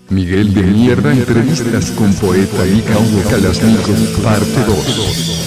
Miguel de Mierda entrevistas con poeta Mikhail Kalashnikov, parte 2.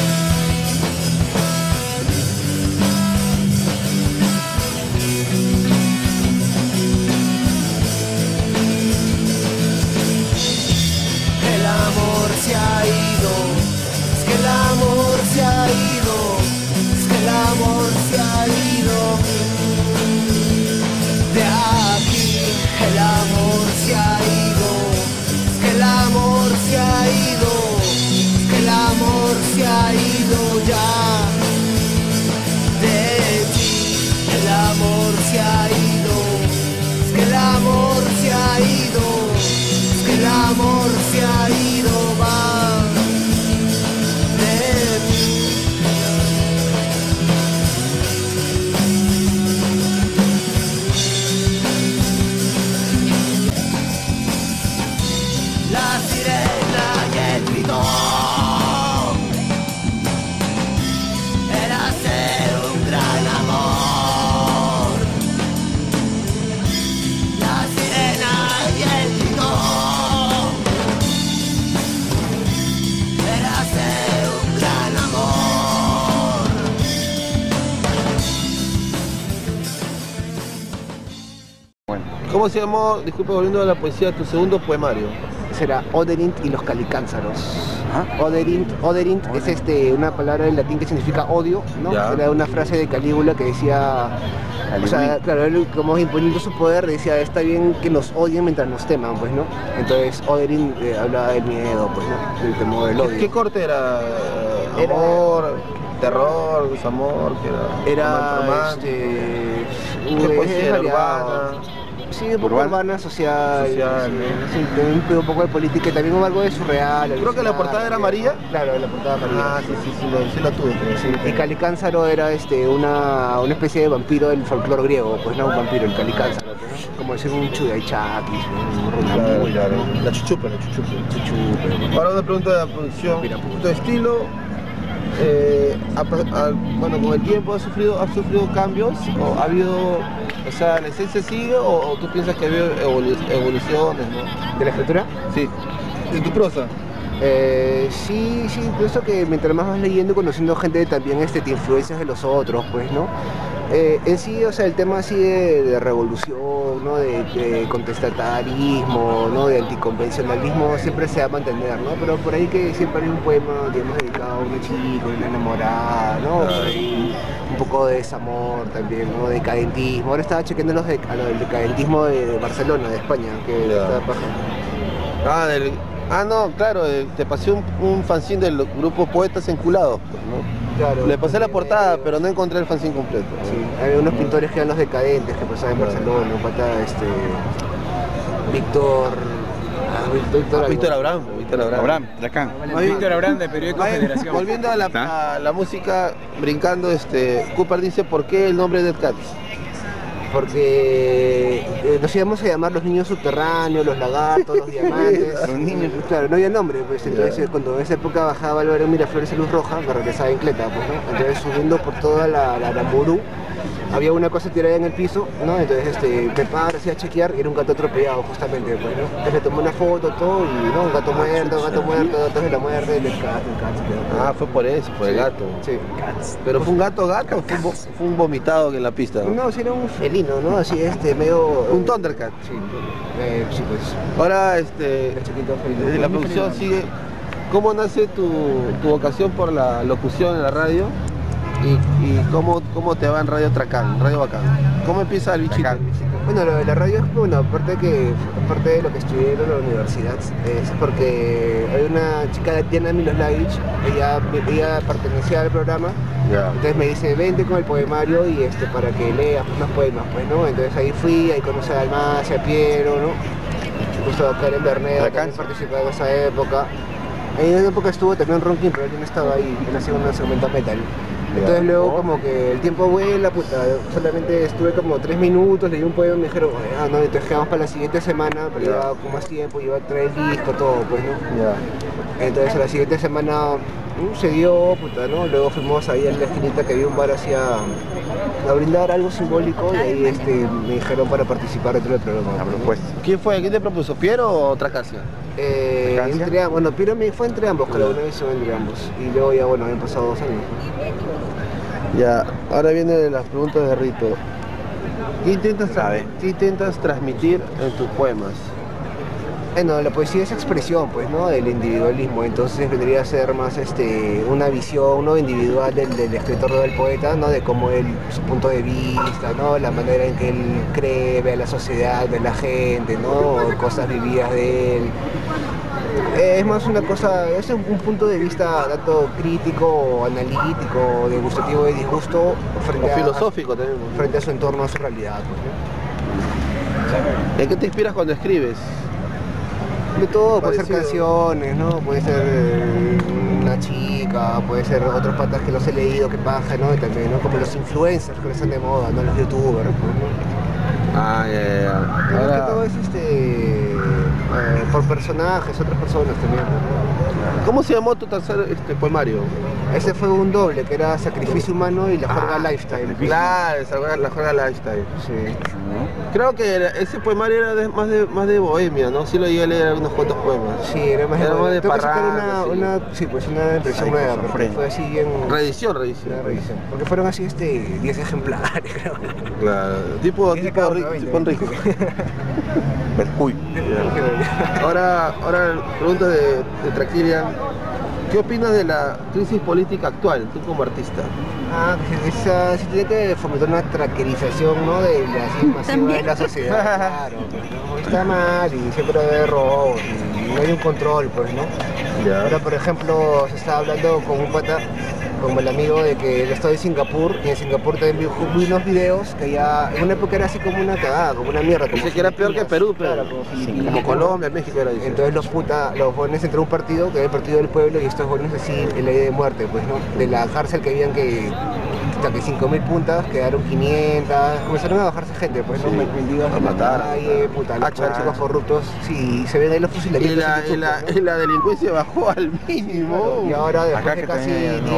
¿Cómo se llamó, disculpe, volviendo a la poesía, tu segundo poemario? Será Oderint y los calicánzaros. Oderint es una palabra en latín que significa odio, ¿no? Era una frase de Calígula que decía, o sea, claro, él como imponiendo su poder decía, está bien que nos odien mientras nos teman, pues, ¿no? Entonces Oderint hablaba del miedo, pues, ¿no? Del temor, del odio. ¿Qué corte era? Amor, terror, desamor, ¿qué era? ¿Qué poesía era urbana? Sí, un poco urbana, social, sí, un poco de política y también algo de surreal. Creo que la portada era amarilla. Claro, la portada amarilla. Ah, sí la tuve. Sí. Y Calicánzaro era una especie de vampiro del folclore griego, pues no un vampiro, el Calicánzaro, ¿no? Como decir un Chudaichakis, un Runamul, claro. La chuchupe. Ahora una pregunta de la producción. Mira, tu estilo, bueno, con el tiempo ha sufrido cambios, o ha habido, o sea, la esencia sigue, o tú piensas que ha habido evoluciones, ¿no? ¿De la escritura? Sí. ¿De tu prosa? Sí, pienso que mientras más vas leyendo y conociendo gente también te influencias de los otros, pues, ¿no? En sí, o sea, el tema así de revolución, ¿no? De contestatarismo, ¿no? De anticonvencionalismo siempre se va a mantener, ¿no? Pero por ahí que siempre hay un poema, digamos, dedicado a una chica, una enamorada, ¿no? Por ahí un poco de desamor también, ¿no? Decadentismo. Ahora estaba chequeando lo del decadentismo de Barcelona, de España, que está paja. No, claro, te pasé un fanzine del grupo Poetas Enculados, pues, ¿no? Claro, le pasé la portada, pero no encontré el fanzine completo. Sí, hay unos pintores que eran los decadentes que pasaban en Barcelona, un pata, Víctor Abraham, Dracán. Víctor Abraham de Periódico Federación. Volviendo a la música, brincando, Cooper dice, ¿por qué el nombre Dead Cats? Porque nos íbamos a llamar los niños subterráneos, los lagartos, los diamantes. Los niños. Claro, no había nombre, pues entonces cuando en esa época bajaba Álvaro Miraflores a Luz Roja, me regresaba en cleta, pues, ¿no? Entonces subiendo por toda la Aramburu, había una cosa tirada en el piso, ¿no? Entonces me paro, hacía chequear y era un gato atropellado justamente, pues, ¿no? Entonces le tomé una foto, todo, y no, un gato muerto, datos de la muerte, del gato. Fue por eso, por el gato. Sí. ¿Pero fue un gato o fue un vomitado en la pista? No, sí era un felino, ¿no? Así, medio... Un Thundercat. Sí, sí, pues. Ahora, la producción sigue. ¿Cómo nace tu vocación por la locución en la radio? ¿Y cómo te va en Radio Tracán, Radio Bacán? ¿Cómo empieza el bichito? Bueno, la radio es bueno, aparte de lo que estudié en la universidad, es porque hay una chica, Diana Miloslavich, ella pertenecía al programa, entonces me dice, vente con el poemario y para que leas unos poemas, pues, ¿no? Entonces ahí fui, ahí conocí a Almacia, a Piero, ¿no? Incluso a Karen Berneda, también participaba en esa época. En esa época estuvo también Ronkin, pero él no estaba ahí, él hacía una segmenta metal. Entonces luego como que el tiempo vuela, puta, solamente estuve como 3 minutos, leí un poema y me dijeron, ah, no, entonces quedamos para la siguiente semana, pero llevaba con más tiempo, iba a traer listo todo, pues, ¿no? Entonces a la siguiente semana se dio, puta, ¿no? Luego fuimos ahí en la esquinita que había un bar a brindar algo simbólico y ahí me dijeron para participar dentro del programa. ¿Quién fue? ¿Quién te propuso? ¿Piero o Tracasia? Bueno, Piero fue entre ambos, creo, una vez entre ambos. Y luego ya, bueno, habían pasado 2 años. Ya, ahora vienen las preguntas de Rito. ¿Qué intentas transmitir en tus poemas? Bueno, la poesía es expresión, pues, ¿no? Del individualismo, entonces vendría a ser más una visión, ¿no? Individual del escritor o del poeta, ¿no? De cómo él, su punto de vista, ¿no? La manera en que él cree, ve a la sociedad, ve a la gente, ¿no? Cosas vividas de él. Es más una cosa, es un punto de vista tanto crítico, analítico, degustativo de disgusto, filosófico también, ¿no? Frente a su entorno, a su realidad, pues, ¿no? ¿En qué te inspiras cuando escribes? De todo, puede ser canciones, ¿no? Puede ser una chica, puede ser otros patas que los he leído, que paja, ¿no? Y también, ¿no? Como los influencers que están de moda, ¿no? Los youtubers, ¿no? Ahora... que todo es por personajes, otras personas también, ¿no? ¿Cómo se llamó tu tercer poemario? Ese fue un doble, que era Sacrificio Humano y La Juerga Lifestyle. Claro, La Juerga Lifestyle. Sí. Creo que ese poemario era más de bohemia, ¿no? Sí lo llegué a leer algunos cuantos poemas. Sí, era más de parranda. Sí, pues una impresión nueva, porque fue así bien... Reedición. Porque fueron así 10 ejemplares, creo. Claro, tipo Enrico. Uy. Ahora pregunta de Traquilian. ¿Qué opinas de la crisis política actual, tú como artista? Que se tiene que fomentar una traquerización, ¿no? De la masiva de la sociedad. Claro, ¿no? Está mal y siempre hay robos y no hay un control, pues, ¿no? Ya. Ahora, por ejemplo, se estaba hablando con un pata, como el amigo de que él está en Singapur, y en Singapur también vi unos videos que ya en una época era así como una cagada, como una mierda. Dice que era peor que Perú, pero claro, como Colombia, México era. Entonces los jóvenes entró un partido, que era el partido del pueblo, y estos jóvenes así en la idea de muerte, pues, ¿no? De la cárcel que habían hasta que 5.000 puntas, quedaron 500, comenzaron a bajarse gente, pues, ¿no? Mendigos a matar, los chicos corruptos, sí, se ven ahí los fusilamientos. Y la delincuencia bajó al mínimo. Y ahora después de casi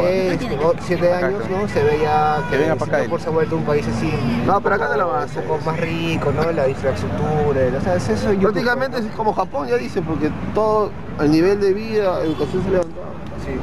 7 años, ¿no? Se ve ya que Singapur se ha vuelto un país así. No, pero acá te la vas un poco más rico, ¿no? La infraestructura, o sea, es eso. Prácticamente es como Japón, ya dice, porque todo el nivel de vida, educación se levantó. Sí.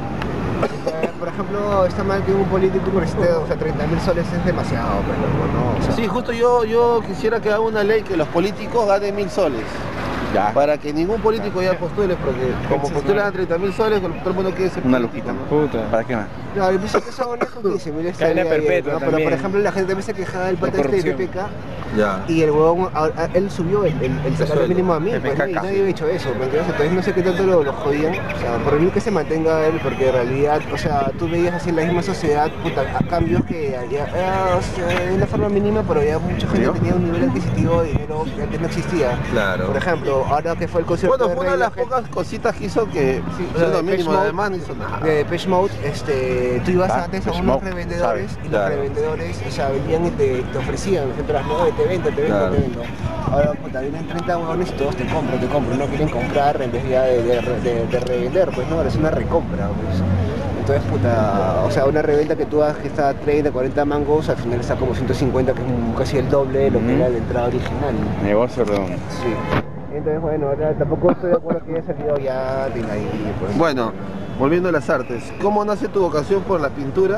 Por ejemplo, está mal que un político necesite, 30.000 soles es demasiado, pero no, o sea... Sí, justo yo quisiera que haga una ley que los políticos ganen 1.000 soles. Ya. Para que ningún político ya postule, porque como postulan a 30.000 soles, todo el mundo quiere ser una lujita. Puta, ¿para qué más? No, yo pienso que eso es con 15.000 cadena perpetua, ¿no? Pero por ejemplo la gente también se quejaba del pata de PPK. Ya. Y el huevón, él subió el salario mínimo a 1.000, pues, ¿no? Y nadie había hecho eso, ¿me entiendes? Entonces no sé qué tanto lo jodían, o sea, por mí que se mantenga él, porque en realidad, o sea, tú veías así en la misma sociedad, puta, a cambios que había, o sea, de una forma mínima, pero ya mucha gente tenía un nivel adquisitivo de dinero que antes no existía. Claro. Por ejemplo, ahora que fue el concierto fue una de las pocas cositas que hizo que, lo mínimo, además no hizo nada. De Depeche Mode, tú ibas antes a unos revendedores, y los revendedores, o sea, venían y te ofrecían, ¿no? Te vendo. Ahora, puta, vienen 30 huevones y todos te compran, no quieren comprar en vez ya de revender, pues no, ahora es una recompra, pues. Entonces, puta, o sea, una reventa que tú hagas que está a 30, 40 mangos, al final está como 150, que es casi el doble de lo que era la entrada original. Negocio redondo. Sí. Entonces, bueno, ahora tampoco estoy de acuerdo que haya salido ya de ahí, pues. Bueno, volviendo a las artes, ¿cómo nace tu vocación por la pintura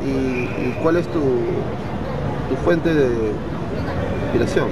y cuál es tu fuente de inspiración?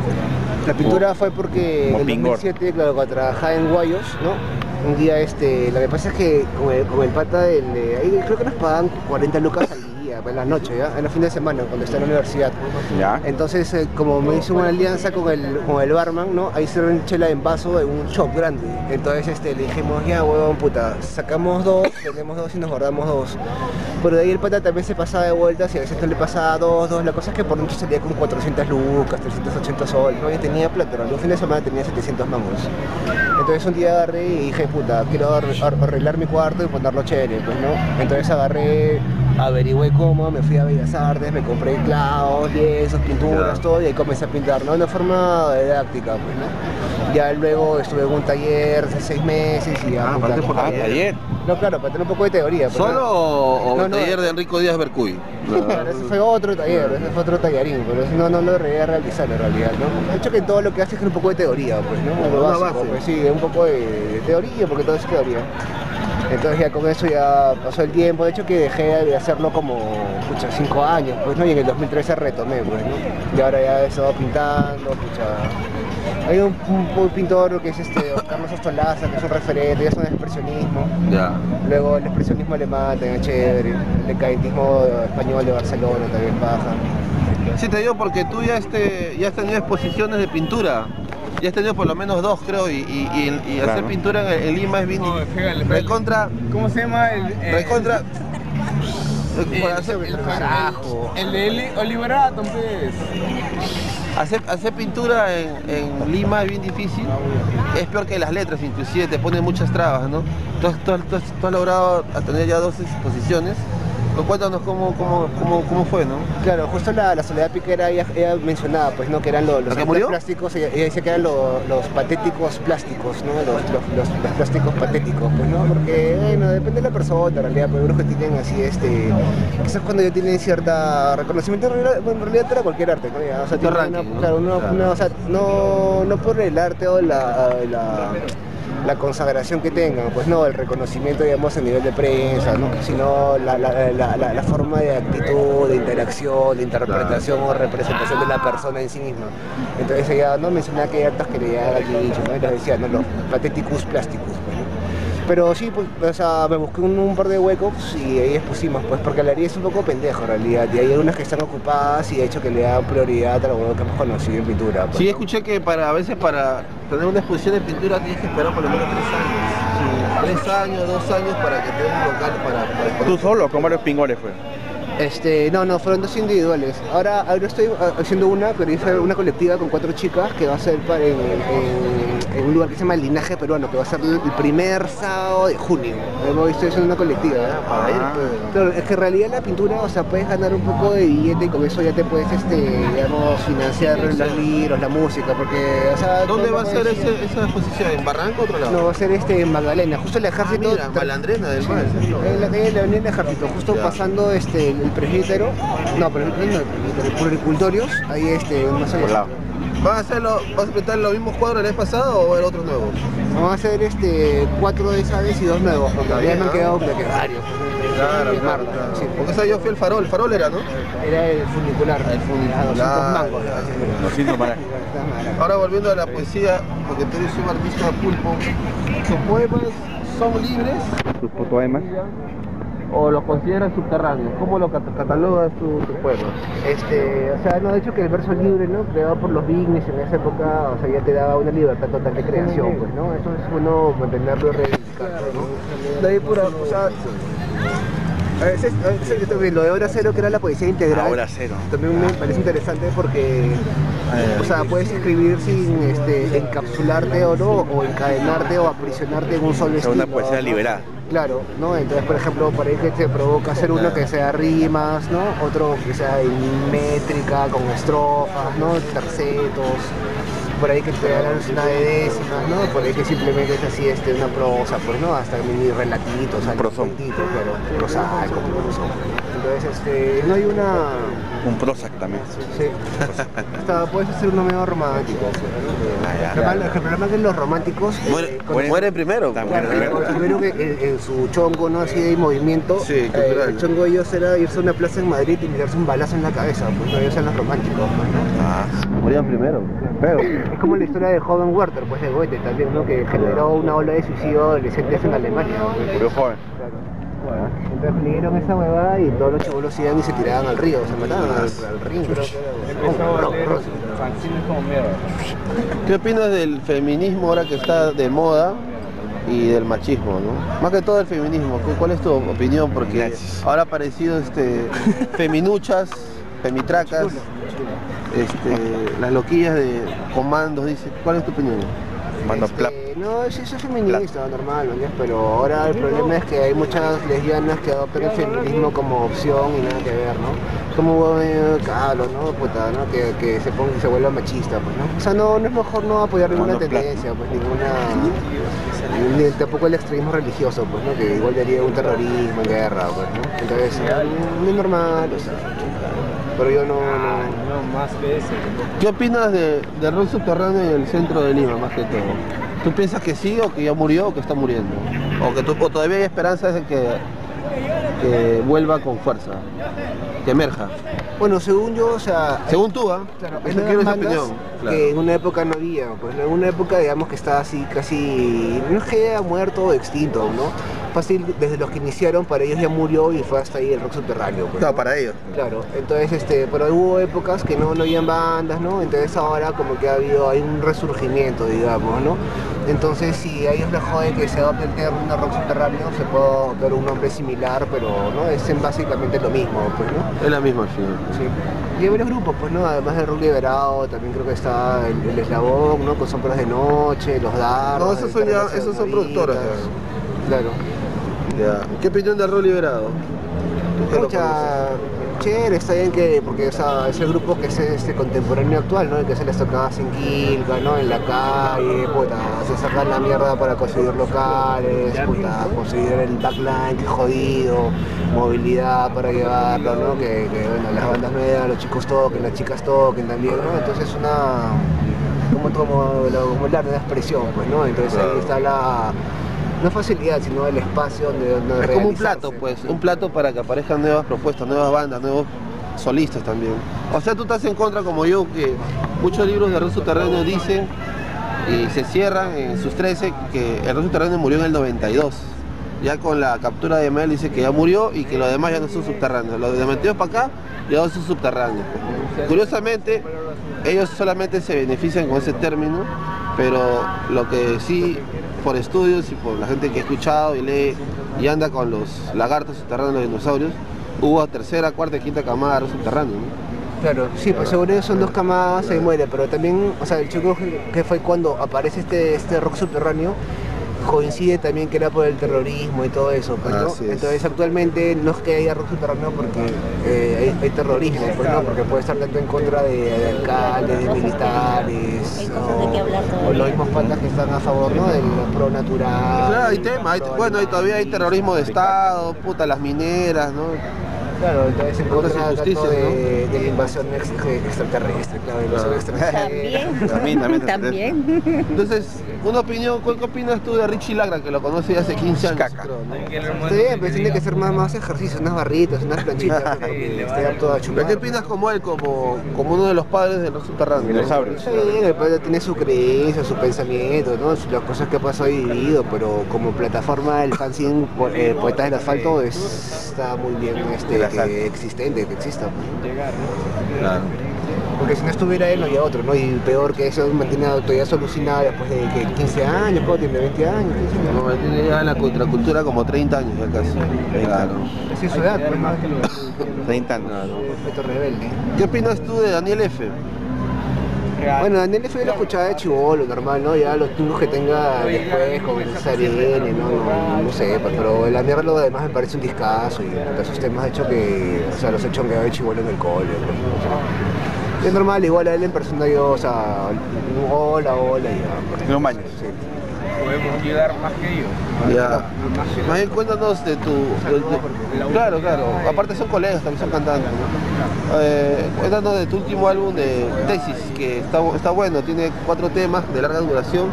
La pintura fue porque en el 2007, claro, cuando trabajaba en Guayos, ¿no? Un día, lo que pasa es que con el pata ahí creo que nos pagan 40 lucas al día, en la noche, ¿ya? En los fines de semana, cuando está en la universidad. ¿Ya? Entonces, como me hizo una alianza con el barman, ¿no? Ahí sirven chela en vaso en un shop grande. Entonces, le dijimos, ya, huevón, puta, sacamos 2, vendemos 2 y nos guardamos 2. Pero de ahí el pata también se pasaba de vueltas y a veces no le pasaba 2. La cosa es que por noche salía con 400 lucas, 380 soles, ¿no? Y tenía plata, pero un fin de semana tenía 700 mangos. Entonces un día agarré y dije, puta, quiero arreglar mi cuarto y ponerlo chévere, pues, ¿no? Entonces agarré, averigüé cómodo, me fui a Bellas Artes, me compré clavos, lienzos, pinturas, todo, y ahí comencé a pintar, ¿no? De una forma didáctica, pues, ¿no? Ya luego estuve en un taller hace 6 meses y ya... taller. No, claro, para tener un poco de teoría. Pero ¿Solo o no, el taller de Enrico Díaz Bercuy? Claro, ese fue otro taller, ese fue otro tallarín, pero ese no lo llegué a realizar en realidad, ¿no? De hecho que todo lo que hace es un poco de teoría, pues, ¿no? Lo básico, pues sí, un poco de teoría, porque todo es teoría. Entonces ya con eso ya pasó el tiempo, de hecho que dejé de hacerlo como, 5 años, pues, ¿no? Y en el 2013 retomé, pues, ¿no? Y ahora ya he estado pintando, hay un pintor que es Carlos Ostolaza, que es un referente, ya es un expresionismo. Ya. Luego el expresionismo alemán también es chévere, el decadentismo español de Barcelona también baja. Sí, te digo porque tú ya has tenido exposiciones de pintura. Ya has tenido por lo menos 2, creo, y hacer pintura en Lima es bien recontra. ¿Cómo se llama? Recontra. El de Oliver Atom, pues. Hacer pintura en Lima es bien difícil, es peor que las letras, inclusive te ponen muchas trabas, ¿no? Tú has logrado tener ya 2 exposiciones. Cuéntanos cómo fue, ¿no? Claro, justo la Soledad Piquera ella mencionaba, pues, ¿no? Que eran los plásticos, ella decía que eran los patéticos plásticos, ¿no? Los plásticos patéticos, pues, ¿no? Porque, bueno, depende de la persona, en realidad, pero unos que tienen así, quizás cuando ya tienen cierta reconocimiento, en realidad era cualquier arte, ¿no? Ya, o sea, tiene ranking, ¿no? Claro, o sea, no por el arte o la consagración que tengan, pues no, el reconocimiento, digamos, a nivel de prensa, ¿no? Sino la forma de actitud, de interacción, de interpretación o representación de la persona en sí misma. Entonces ella no mencionaba que hay actos que le hagan dicho, ¿no? Y les decía, no, los patéticos plásticos, pues, ¿no? Pero sí, pues, o sea, me busqué un par de huecos y ahí expusimos, pues, porque la área es un poco pendejo en realidad, y hay unas que están ocupadas y de hecho que le dan prioridad a lo que hemos conocido en pintura. Pues, sí, ¿no? escuché que a veces para tener una exposición de pintura tienes que esperar por lo menos 3 años. 3 años, 2 años para que te den un local para exponer. ¿Tú solo o con varios pingones fue? No, fueron 2 individuales. Ahora estoy haciendo pero hice una colectiva con 4 chicas que va a ser en un lugar que se llama El Linaje Peruano, que va a ser el primer sábado de junio. Estoy haciendo una colectiva, ¿no? Para ir, pues. Claro, es que en realidad la pintura, o sea, puedes ganar un poco de billete y con eso ya te puedes, digamos, financiar los libros, la música, porque, o sea... ¿Dónde va a ser esa exposición? ¿En Barranco o otro lado? No, va a ser en Magdalena, justo el Ejército... mira, Malandrena del Mar. En la calle de la Avenida del Ejército, justo pasando el presbítero, pero el Puricultorios, ahí más allá. ¿Vas a pintar los mismos cuadros del mes pasado o el otro nuevo? Vamos a hacer 4 de esa vez y 2 nuevos, porque todavía me han quedado varios. Claro. Sí. Porque esa yo fui el farol era, ¿no? Era el funicular. El funicular. 200 mangos. 200 para. Ahora volviendo a la poesía, porque tú eres un artista pulpo, ¿tus poemas son libres? ¿Tus poemas? ¿O los consideras subterráneos? ¿Cómo lo catalogas tus poemas? O sea, no, de hecho que el verso libre, ¿no? Creado por los Vignes en esa época, o sea, ya te daba una libertad total de creación, pues, ¿no? Eso es bueno mantenerlo y reivindicarlo, ¿no? De ahí pura, o sea, a veces lo de Hora Cero, que era la poesía integral, Hora Cero. también me parece interesante porque, o sea, puedes escribir sin encapsularte o no, o encadenarte o aprisionarte en un solo estilo. Una poesía liberada. Claro, ¿no? Entonces, por ejemplo, por ahí que te provoca hacer uno que sea rimas, ¿no? Otro que sea en métrica, con estrofas, ¿no? Tercetos. Por ahí que te hagan una de décimas, ¿no? Por ahí que simplemente es así, una prosa, pues, ¿no? Hasta mini relatitos, algo cuentitos, pero prosaico, entonces, no hay una... Un Prozac también. Sí. Puedes hacer uno medio romántico. El problema es que los románticos... muere primero. Primero que en su chongo, ¿no? Así de movimiento, sí, el chongo de ellos era irse a una plaza en Madrid y tirarse un balazo en la cabeza, pues no, ellos eran los románticos, ¿no? Morían primero. Pero es como la historia de Joven Werther, pues de Goethe también, ¿no? Que generó una ola de suicidio adolescentes en Alemania. Murió joven. Claro. Entonces leyeron esa huevada y todos los chibolos iban y se tiraban al río, se mataban al río. ¿Qué opinas del feminismo ahora que está de moda y del machismo, ¿no? Más que todo el feminismo, ¿cuál es tu opinión? Porque ahora ha aparecido feminuchas, femitracas, las loquillas de comandos, dice, ¿cuál es tu opinión? Mano plap. No, sí, soy feminista, normal, ¿no? Pero ahora el problema es que hay muchas lesbianas que adoptan el feminismo como opción y nada que ver, ¿no? Como Carlos, ¿no? Puta, ¿no? Que se vuelva machista, pues, ¿no? O sea, no es mejor no apoyar ninguna tendencia, pues, ni tampoco el extremismo religioso, pues, ¿no? Que igual daría un terrorismo en guerra, pues, ¿no? Entonces, muy normal, o sea, pero yo no más que eso. ¿Qué opinas del rock subterráneo en el centro de Lima, más que todo? ¿Tú piensas que sí, o que ya murió, o que está muriendo? ¿O todavía hay esperanzas de que vuelva con fuerza, que emerja? Bueno, según yo, o sea... Según tú, Claro, eso quiero esa bandas opinión. Claro. que en una época no había, pues en una época digamos que estaba así casi, no es que haya muerto o extinto, ¿no? Fácil, desde los que iniciaron, para ellos ya murió y fue hasta ahí el rock subterráneo, pues, Claro, ¿no? para ellos. Claro, entonces pero hubo épocas que no habían bandas, ¿no? Entonces ahora como que hay un resurgimiento, digamos, ¿no? Entonces si a ellos les jode que se adopte el término rock subterráneo, se puede adoptar un nombre similar, pero no es básicamente lo mismo, pues, ¿no? Es la misma al final. Sí. Y hay varios grupos, pues, ¿no? Además del rock liberado, también creo que está el Eslabón, ¿no? Con Sombras de Noche, Los Dardos. No, esos son productoras. Claro. Ya. ¿Qué opinión del rock liberado? ¿Tú qué lo Mucha... conoces? Chévere, está bien porque o sea, es el grupo que es contemporáneo actual, ¿no? El que se les tocaba sin Quilca, ¿no? En la calle, puta, se sacan la mierda para conseguir locales, puta, conseguir el backline, que es jodido, movilidad para llevarlo, ¿no? Que bueno, las bandas nuevas, los chicos toquen, las chicas toquen también, ¿no? Entonces como el arte de expresión, pues, ¿no? Entonces ahí está no facilidad, sino el espacio donde Es como un plato, realizarse. pues, un plato para que aparezcan nuevas propuestas, nuevas bandas, nuevos solistas también. O sea, tú estás en contra, como yo, que muchos libros de rock subterráneo dicen y se cierran en sus 13 que el rock subterráneo murió en el 92. Ya con la captura de Mel dice que ya murió y que los demás ya no son subterráneos. Los de 22 para acá ya no son subterráneos. Curiosamente, ellos solamente se benefician con ese término, pero lo que sí, por estudios y por la gente que ha escuchado y lee y anda con los lagartos subterráneos, los dinosaurios, hubo tercera, cuarta y quinta camada de rock subterráneo, ¿no? Claro, sí, pues seguro son dos camadas, se muere, pero también, o sea, el chico que fue cuando aparece este rock subterráneo, coincide también que era por el terrorismo y todo eso, pues, ¿no? Así es. Entonces actualmente no es que haya rock subterráneo porque hay terrorismo, pues, ¿no? Porque puede estar tanto en contra de alcaldes, de militares, Hay cosas de qué hablar o todavía. los mismos patas que están a favor, ¿no? Del pro natural. Claro, hay temas, bueno, y todavía hay terrorismo de Estado, puta, las mineras, ¿no? Claro, entonces en Otras contra tanto injusticias, de la invasión extraterrestre, claro, la invasión extranjera. También. Entonces, una opinión, ¿qué opinas tú de Richie Lagra, que lo conoce ya hace 15 años? Caca. Creo, ¿no? Está bien, pero tiene que hacer más ejercicio, unas barritas, unas planchitas, para que esté apto a chupar. ¿Pero qué opinas como él, como uno de los padres del rock subterráneo? Dinosaurios. Está bien, el padre tiene su creencia, su pensamiento, ¿no? Las cosas que ha pasado y vivido, pero como plataforma el fanzine Poetas del Asfalto está muy bien que existente, que exista. Pues, ¿no? Claro. Porque si no estuviera él no había otro, ¿no? Y peor que eso mantiene todavía solucionada después de que 15 años, ¿cuánto tiene? 20 años, 15 años. Como tiene ya en la contracultura como 30 años ya casi. Claro. Así es su edad, pues, ¿no? 30 años. Perfecto rebelde. ¿Qué opinas tú de Daniel F? Bueno, Daniel F. yo lo escuchaba de chibolo, normal, ¿no? Ya los tumbos que tenga después con Sarene, no sé, pues, pero la mierda lo demás me parece un discazo y de esos temas de hecho que, o sea, los he chongueado de chibolo en el cole, pues, o sea, es normal, igual a él en persona yo, o sea, hola, y ya. Pues, No baños. sí. Podemos llegar más que ellos. Ya. Más bien cuéntanos de tu... Claro, aparte son colegas, también son cantantes, ¿no? Cuéntanos de tu último álbum de Tesis, que está bueno, tiene 4 temas de larga duración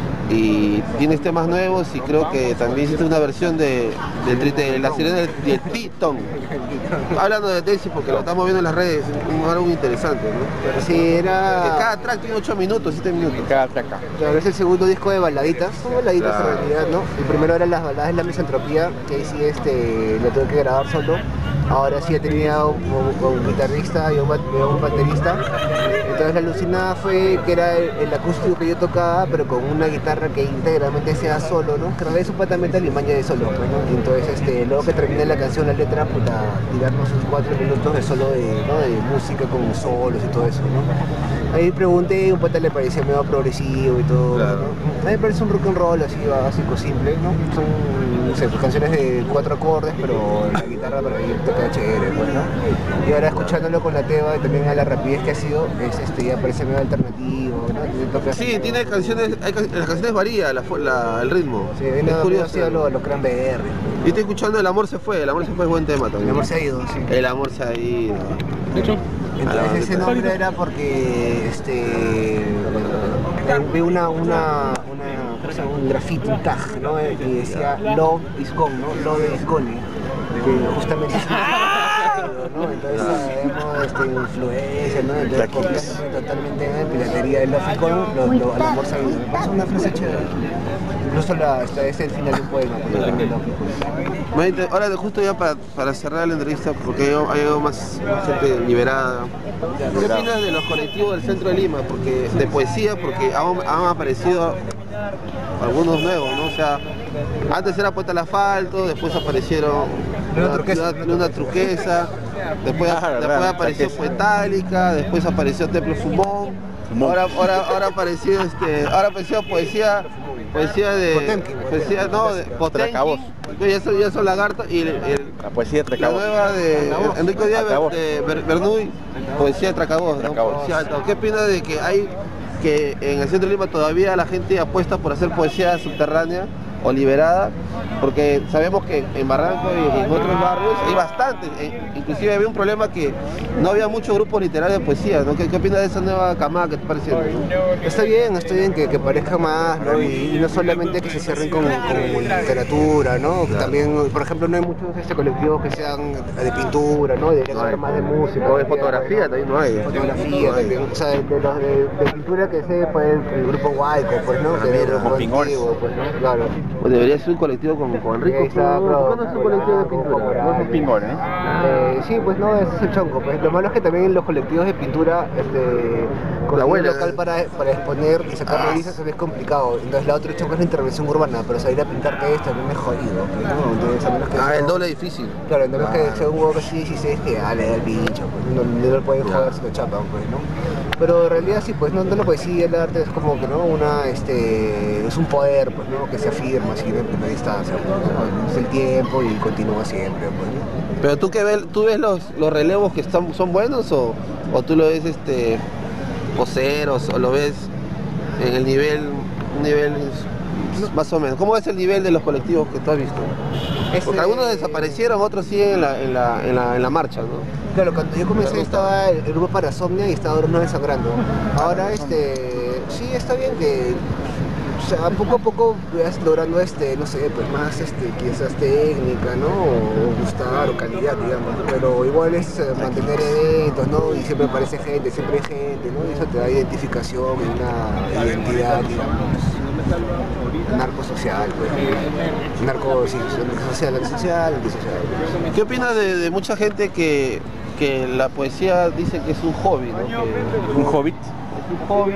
y tienes temas nuevos y creo que también hiciste una versión de La Sirena del Titón. Hablando de Tesis porque lo estamos viendo en las redes, un álbum interesante, ¿no? Pero sí, Que era... cada track tiene 8 minutos, 7 minutos. Cada traca. Claro, es el segundo disco de baladitas, son baladitas Claro. en realidad, ¿no? El primero era las baladas de la misantropía, que ahí sí lo tuve que grabar solo. Ahora sí he tenido un guitarrista y un baterista. Entonces la alucinada fue que era el acústico que yo tocaba, pero con una guitarra que íntegramente sea solo, ¿no? Que es supuestamente Alimaña de solo, pues, ¿no? Entonces luego que terminé la canción, la letra, puta, tirarnos sus 4 minutos de solo ¿no? de música con solos y todo eso, ¿no? Ahí pregunté, un pata le parecía medio progresivo y todo, Claro. ¿no? A mí me parece un rock and roll así básico, simple, ¿no? Son, no sé, pues, canciones de 4 acordes, pero la guitarra para mí toca chévere, pues, ¿no? Y ahora escuchándolo con la Teba y también a la rapidez que ha sido, ya parece medio alternativo, ¿no? Sí, tiene canciones, las canciones varían el ritmo. Sí, es viene curioso. así a los Cranberries. Yo estoy escuchando El amor se fue es buen tema también. El amor se ha ido, sí. El amor se ha ido. Entonces ese nombre era porque vi un graffiti, un tag, ¿no? Que decía Love is gone, ¿no? Love is gone, que justamente es ¿no? Entonces sabemos influencia, ¿no? Entonces copiándome totalmente en piratería de Love is gone, al amor se ha ido. Me parece una frase chévere. Incluso es el final de un poema, porque depende de lógico. Ahora justo ya para cerrar la entrevista, porque hay algo más gente liberada. ¿Qué opinas de los colectivos del centro de Lima? Porque de poesía, porque han aparecido algunos nuevos, ¿no? O sea, antes era Poeta al Asfalto, después aparecieron Luna Turquesa, después apareció Poetálica, después apareció Templo Fumón. Ahora apareció poesía de Potemkin, ya son lagartos, y La poesía de la Tracabos. nueva de Enrico Díaz de Bernuy, poesía de Tracabos, ¿no? ¿Qué opinas de que en el centro de Lima todavía la gente apuesta por hacer poesía subterránea o liberada? Porque sabemos que en Barranco y en otros barrios hay bastante, inclusive había un problema que no había muchos grupos literarios de poesía, ¿no? ¿Qué opinas de esa nueva camada que te parece? Está bien que parezca más, ¿no? Y no solamente que se cierren con literatura, ¿no? Claro. También, por ejemplo, no hay muchos colectivos que sean de pintura, ¿no? Deberían haber más de música. O de fotografía también no hay. Fotografía también. O sea, de pintura que sé, pues el grupo Huayco, pues, ¿no? Que es con Pingones. pues, ¿no? Claro. Pues debería ser un colectivo con Enrico. ¿Por qué no es un colectivo de pintura? No es un pingón, ¿eh? Sí, pues no, ese es el chonco. Pues. Lo malo es que también los colectivos de pintura, con un local para exponer y sacar revistas es complicado. Entonces la otra chonco es la intervención urbana, pero salir a pintar calles también es jodido. Pues, ¿no? Entonces, a menos que el doble difícil. Claro, entonces que sea un huevo que sí 16 que le da el pincho, pues no lo pueden joder si lo chapan, pues, ¿no? Pero en realidad sí, pues no la poesía, el arte es como que, ¿no? Es un poder, pues, ¿no? Que se afirma así de primera distancia, pues, ¿no? Es el tiempo y continúa siempre, pues, ¿no? Pero tú ves los relevos que son buenos o tú lo ves poseros o lo ves en el nivel más o menos. ¿Cómo es el nivel de los colectivos que tú has visto? Porque algunos desaparecieron, otros siguen en la marcha, ¿no? Claro, cuando yo comencé estaba el grupo Parasomnia y estaba no desangrando. Ahora sí está bien que o sea, poco a poco vas logrando no sé, pues más quizás técnica, ¿no? O gustar o calidad, digamos, pero igual es mantener eventos, ¿no? Y siempre aparece gente, siempre hay gente, ¿no? Y eso te da identificación y una identidad, digamos, narcosocial, pues. Antisocial. ¿Qué opinas de mucha gente que la poesía dice que es un hobby, ¿no? ¿Un hobbit? Es un hobby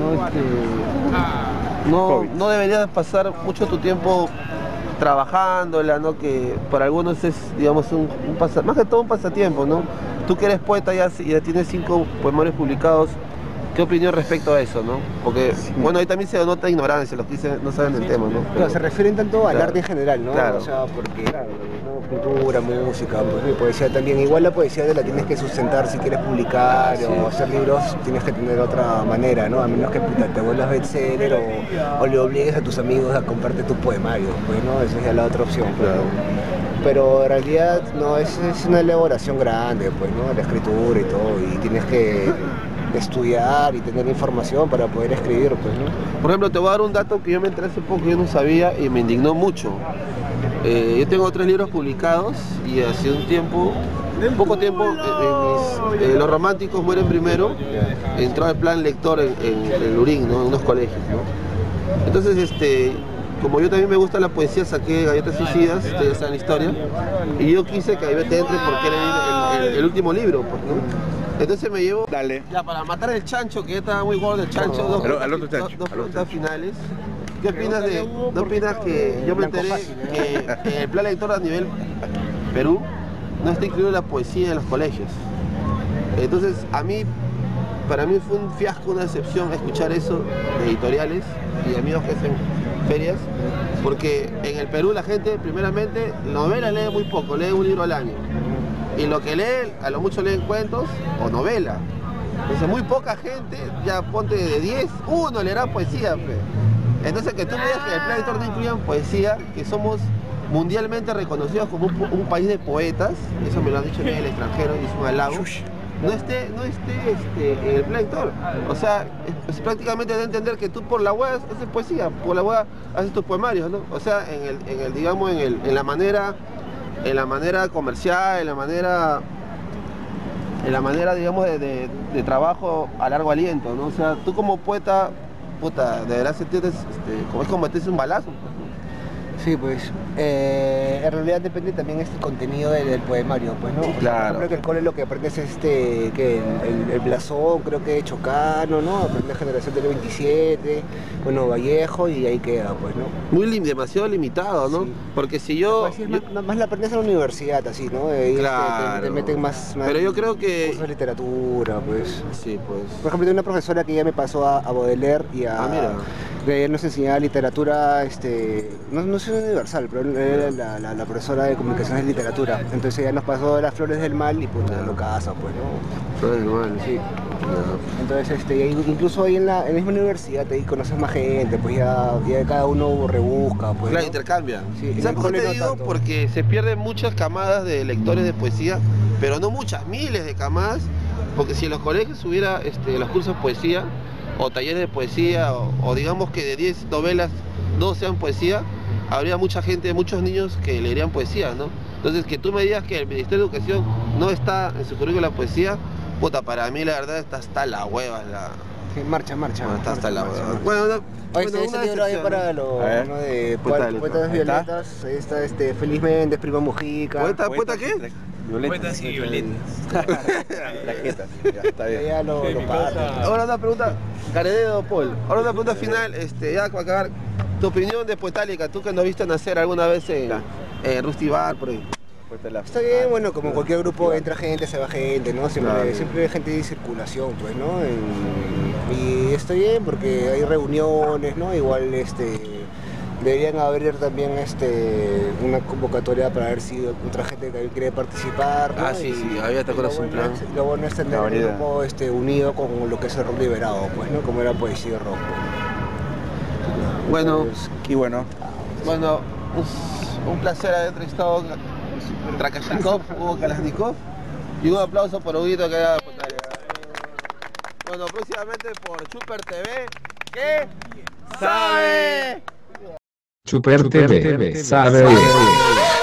que no deberías pasar mucho tu tiempo trabajándola, ¿no? Que para algunos es, digamos, más que todo un pasatiempo, ¿no? Tú que eres poeta ya tienes 5 poemarios publicados. ¿Qué opinión respecto a eso, no? Porque, bueno, ahí también se denota ignorancia, los que no saben del tema, ¿no? Claro, se refieren tanto al arte en general, ¿no? Claro. O sea, porque, claro, ¿no? Pintura, música, pues, poesía también. Igual la poesía la tienes que sustentar si quieres publicar o hacer libros, tienes que tener otra manera, ¿no? A menos que te vuelvas bestseller o le obligues a tus amigos a comprarte tus poemarios, pues, ¿no? Esa es ya la otra opción, claro. Pero en realidad, no, es una elaboración grande, pues, ¿no? La escritura y todo, y tienes que estudiar y tener información para poder escribir, pues, ¿no? Por ejemplo, te voy a dar un dato que yo me enteré hace poco, yo no sabía y me indignó mucho. Yo tengo 3 libros publicados y hace poco tiempo, Los Románticos Mueren Primero, entró al plan lector en Lurín, ¿no? En unos colegios, ¿no? Entonces, como yo también me gusta la poesía, saqué Galletas Suicidas, ustedes saben la historia, y yo quise que Gaivete entre porque era el último libro, pues, ¿no? Entonces me llevo, Dale. ya para matar el chancho, que ya estaba muy gordo el chancho, al otro chancho, dos al otro preguntas finales. ¿Qué opinas que yo me enteré que en el plan lector a nivel Perú no está incluido la poesía en los colegios? Entonces, para mí fue un fiasco, una decepción escuchar eso de editoriales y amigos que hacen ferias, porque en el Perú la gente, primeramente, novela lee muy poco, lee un libro al año. Y lo que lee, a lo mucho leen cuentos o novela. Entonces, muy poca gente, ya ponte de 10, uno leerá poesía. Entonces, que tú me digas que en el plan lector no incluyan poesía, que somos mundialmente reconocidos como un país de poetas, eso me lo han dicho en el extranjero y es un halago, no esté en el plan lector. O sea, es prácticamente de entender que tú por la web haces poesía, por la web haces tus poemarios, ¿no? O sea, digamos, en la manera comercial, en la manera, digamos, de trabajo a largo aliento, ¿no? O sea, tú como poeta, puta, de verdad sientes, es como meterse un balazo. Sí, pues, en realidad depende también este contenido del poemario, pues, ¿no? Claro. Por ejemplo, que el cole lo que aprendes es que el blasón, creo que Chocano, ¿no? Aprendes Generación del 27, bueno, Vallejo y ahí queda, pues, ¿no? Demasiado limitado, ¿no? Sí. Porque si yo... Más la aprendes en la universidad, así, ¿no? Ahí Claro. te meten más Pero yo creo que... cursos de literatura, pues. Sí, pues... Por ejemplo, tengo una profesora que ya me pasó a Baudelaire y a... mira. Que ella nos enseñaba literatura, no sé universal, pero era la profesora de comunicaciones de literatura. Entonces ella nos pasó Las Flores del Mal y puta, lo casa, pues, ¿no? Flores del Mal. Sí. Entonces, incluso ahí en la misma universidad ahí conoces más gente, pues ya cada uno rebusca, pues. Claro, ¿no? intercambia. Sí, ¿Sabes por qué te no digo? tanto. Porque se pierden muchas camadas de lectores de poesía, pero no muchas, miles de camadas, porque si en los colegios hubiera los cursos de poesía, o talleres de poesía, o digamos que de 10 novelas, 2 sean poesía, habría mucha gente, muchos niños que leerían poesía, ¿no? Entonces, que tú me digas que el Ministerio de Educación no está en su currículo la poesía, puta, para mí la verdad está la hueva. Sí, marcha. Está hasta la marcha. hueva. Bueno, Oye, ese libro ahí para los uno de Poetas Violetas, ahí está Feliz Méndez, Primo Mujica. ¿Poeta qué? Poetas y violetas. Plaquetas. Ya, está bien. Ya lo parto. Ahora una pregunta, Carededo, Paul. Ahora una pregunta final, ya para acabar. Tu opinión de Poetálica, tú que nos viste nacer alguna vez en Rusty Bar, por ahí. Está bien, bueno, como cualquier grupo entra gente, se va gente, ¿no? Siempre hay gente de circulación, pues, ¿no? Y está bien porque hay reuniones, ¿no? Igual, deberían abrir también una convocatoria para ver si otra gente que quiere participar, ¿no? Sí, había te acuerdas un plan. Lo bueno es tener un grupo unido con lo que es el rock liberado, pues, ¿no? Como era poesía y rock. Bueno, Entonces, Y bueno, un placer haber entrevistado a Trakashnikov, Hugo Kalashnikov, y un aplauso por Huguito que haga Poetálica. Bueno, próximamente por Super TV, ¿qué sabe? Super TV, sabe.